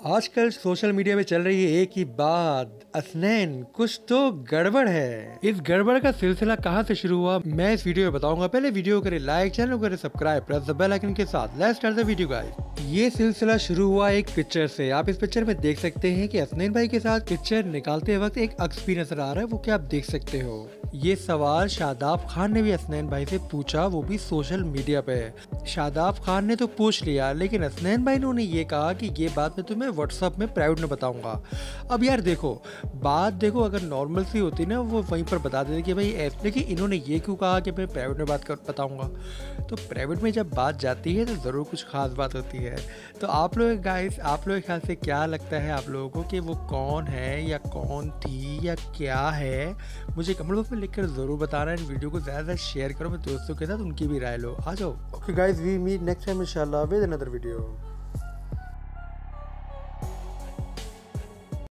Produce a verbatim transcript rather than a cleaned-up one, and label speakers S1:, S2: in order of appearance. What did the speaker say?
S1: आजकल social media में चल रही है एक ही बात, हसनैन कुछ तो गड़बड़ है। इस गड़बड़ का सिलसिला कहां से शुरू हुआ मैं इस वीडियो में बताऊंगा। पहले वीडियो करें लाइक, चैनल को करें subscribe, press the bell icon के साथ। Let's start the video guys. ये सिलसिला शुरू हुआ एक पिक्चर से। आप इस पिक्चर में देख सकते हैं कि हसनैन भाई के साथ पिक्चर निकालते वक्त एक अक्स भी नजर आ रहा है, वो क्या आप देख सकते हो। ये सवाल शादाब खान ने भी हसनैन भाई से पूछा, वो भी सोशल मीडिया पे। शादाब खान ने तो पूछ लिया, लेकिन हसनैन भाई ने उन्हें ये कहा कि ये बात मैं तुम्हें व्हाट्सएप में प्राइवेट में बताऊंगा। अब यार देखो, बात देखो अगर नॉर्मल सी होती ना वो वहीं पर बता देते कि भाई ऐसे, लेकिन इन्होंने ये क्यों कहा कि मैं प्राइवेट में बात कर बताऊंगा। तो प्राइवेट में जब बात जाती है तो ज़रूर कुछ खास बात होती है। तो आप लोग गाइस, आप लोगों के ख्याल से क्या लगता है आप लोगों को कि वो कौन है या कौन थी या क्या है, मुझे कमेंट बॉक्स में लिखकर ज़रूर बताना। इन वीडियो को ज़्यादा शेयर करो अपने दोस्तों के साथ, उनकी भी राय लो। आ जाओ। Okay guys, we meet next time इंशाल्लाह विद अनदर वीडियो।